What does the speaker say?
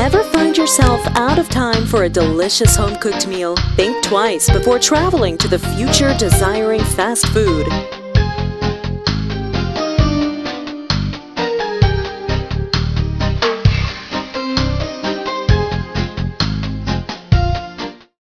Ever find yourself out of time for a delicious home-cooked meal? Think twice before traveling to the future desiring fast food.